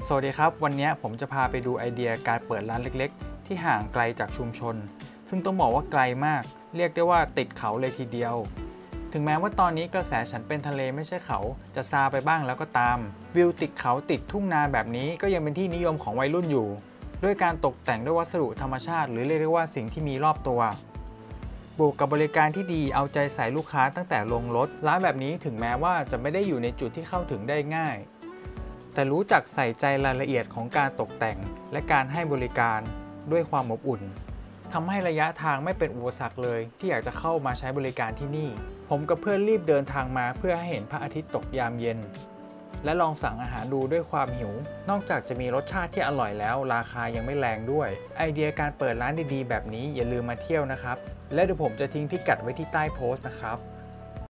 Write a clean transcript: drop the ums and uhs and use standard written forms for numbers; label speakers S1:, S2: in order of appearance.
S1: สวัสดีครับวันนี้ผมจะพาไปดูไอเดียการเปิดร้านเล็กๆที่ห่างไกลจากชุมชนซึ่งต้องบอกว่าไกลมากเรียกได้ว่าติดเขาเลยทีเดียวถึงแม้ว่าตอนนี้กระแสฉันเป็นทะเลไม่ใช่เขาจะซาไปบ้างแล้วก็ตามวิวติดเขาติดทุ่งนาแบบนี้ก็ยังเป็นที่นิยมของวัยรุ่นอยู่ด้วยการตกแต่งด้วยวัสดุธรรมชาติหรือเรียกได้ว่าสิ่งที่มีรอบตัวบวกกับบริการที่ดีเอาใจใส่ลูกค้าตั้งแต่ลงรถร้านแบบนี้ถึงแม้ว่าจะไม่ได้อยู่ในจุดที่เข้าถึงได้ง่ายแต่รู้จักใส่ใจรายละเอียดของการตกแต่งและการให้บริการด้วยความอบอุ่นทำให้ระยะทางไม่เป็นอุปสรรคเลยที่อยากจะเข้ามาใช้บริการที่นี่ผมกับเพื่อนรีบเดินทางมาเพื่อให้เห็นพระอาทิตย์ตกยามเย็นและลองสั่งอาหารดูด้วยความหิวนอกจากจะมีรสชาติที่อร่อยแล้วราคายังไม่แรงด้วยไอเดียการเปิดร้านดีๆแบบนี้อย่าลืมมาเที่ยวนะครับและเดี๋ยวผมจะทิ้งพิกัดไว้ที่ใต้โพสต์นะครับ